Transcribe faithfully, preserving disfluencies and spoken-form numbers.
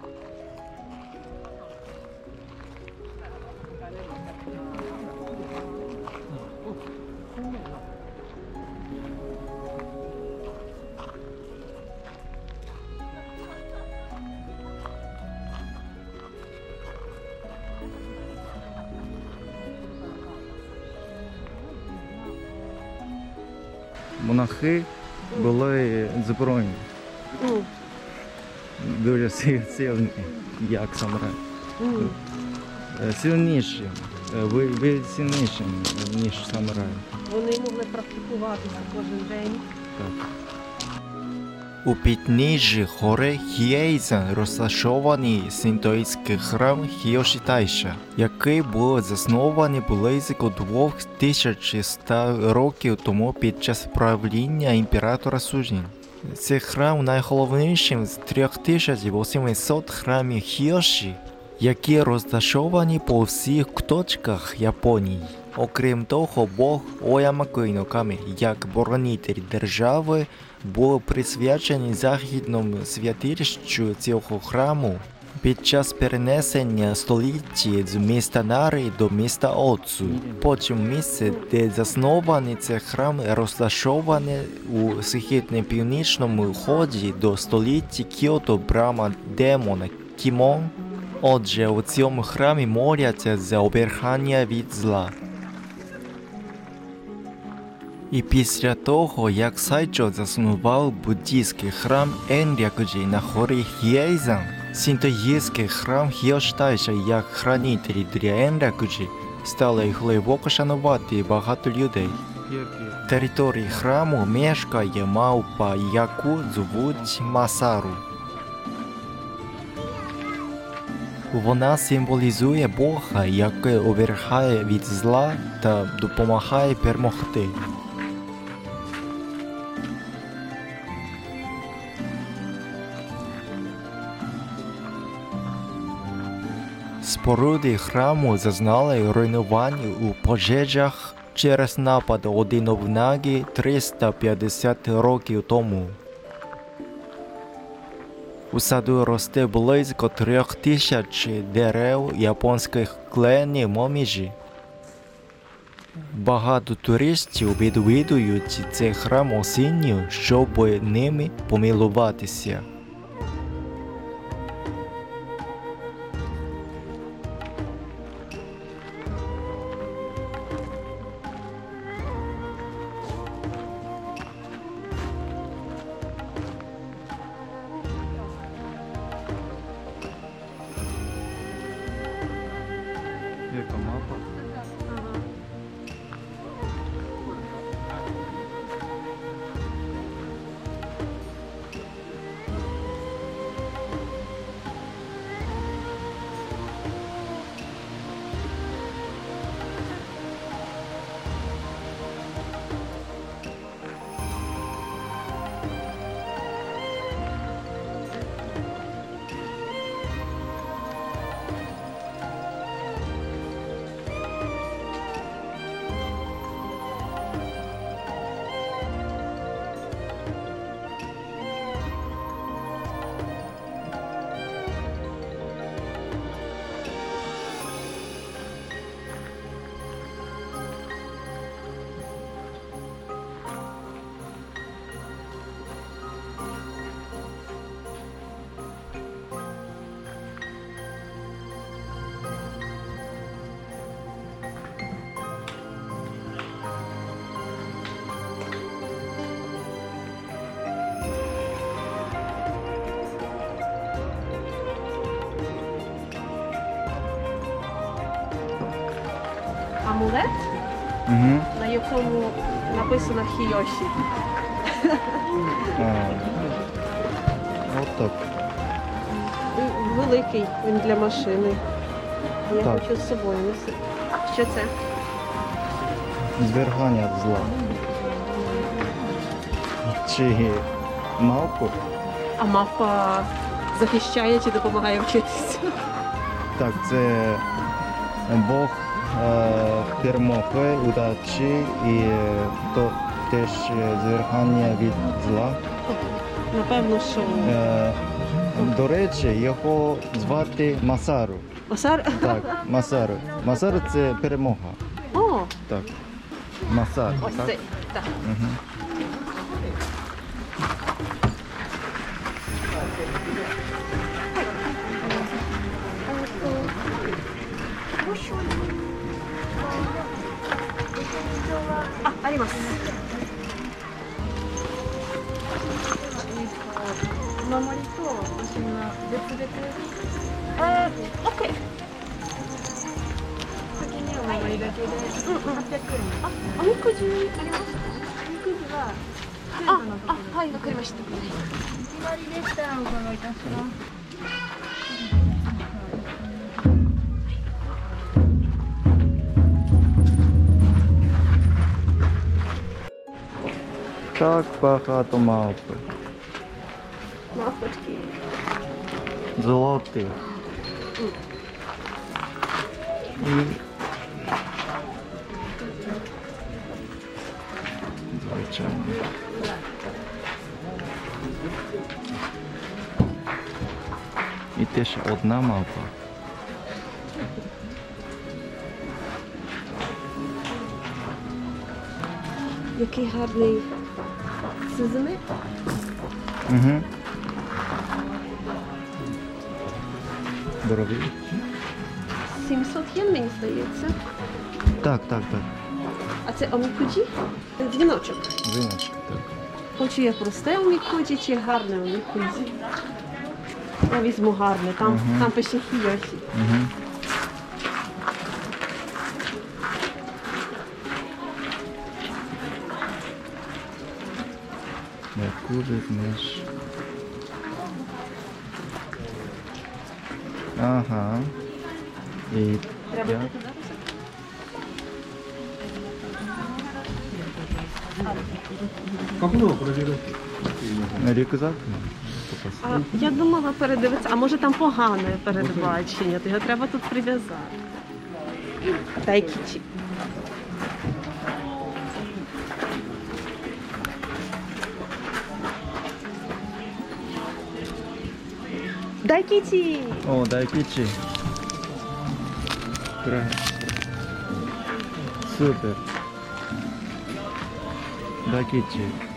Монахи були збройні. Mm. Дуже сильні, як самурай. Mm. Сильніші. Ви, ви сильніші, ніж самурай. Вони могли практикуватися кожен день. Так. У підніжжі гори Хієйзан розташований синтоїстський храм Хіошітайша, який був заснований близько двох тисяч ста років тому під час правління імператора Сужін. Цей храм найголовнішим з трьох тисяч вісімсот храмів Хіоші, які розташовані по всіх точках Японії. Окрім того, Бог Оямакуїно Камі, як боронитель держави, був присвячений західному святилищу цього храму під час перенесення столиці з міста Нари до міста Оцу. Потім місце, де заснований цей храм, розташоване у східно-північному ході до столиці Кіото Брама Демона Кімон. Отже, у цьому храмі моляться за оберігання від зла. І після того, як Сайчо заснував буддійський храм Енрякуджі на горі Хієйзан, синтоїстський храм Хіошітайша як хранителі для Енрякуджі стали глибоко шанувати багато людей. В території храму мешкає мавпа, яку звуть Масару. Вона символізує Бога, який оберігає від зла та допомагає перемогти. Споруди храму зазнали руйнувань у пожежах через напад один обнаги триста п'ятдесят років тому. У саду росте близько трьох тисяч дерев японських кленів моміжі. Багато туристів відвідують цей храм осінню, щоб ними помилуватися. Яка мапа? Амулет, Угу. на якому написано Хіоші. А, от так. Великий він для машини. Я Так. хочу з собою носити. Що це? Зберігання від зла. Чи мавпу? А мавпа захищає чи допомагає вчитися? Так, це Бог е, перемоги, удачі і е, то теж зберігання від зла. Напевно, що Е, До речі, його звати Масару. Осар? Так, Масару. Масару це перемога. О, Так. Масару. ось так? цей. Так. Мгм. А, あります。 お守りとおしが別々 えー、オッケー。 先にお守りだけではっぴゃくえん。 あ、おみくじありますか？ おみくじはテンあトの、とこあ、はい、わかりました。 決まりでしたらお伺いいたします。 Так багато мавпи. Мавпочки. Золотих. І... Звичайно. І теж одна мавпа. Який гарний сизини. Угу. Дорогий. сімсот єн, мені здається. Так, так, так. А це омікуджі? Дзвіночок. Дзвіночок, так. Хочу я просте омікуджі чи гарне омікуджі? Я візьму гарне, там, Мгм. там пише хіосі. Угу. Яку візьмеш? Ага. І Треба я... туди зараз? рюкзак? А, я думала передивитися, а може там погане передбачення, то його треба тут прив'язати. Тайкічі. Дайкічі! О, дайкічі. Кра- Супер. Дайкічі.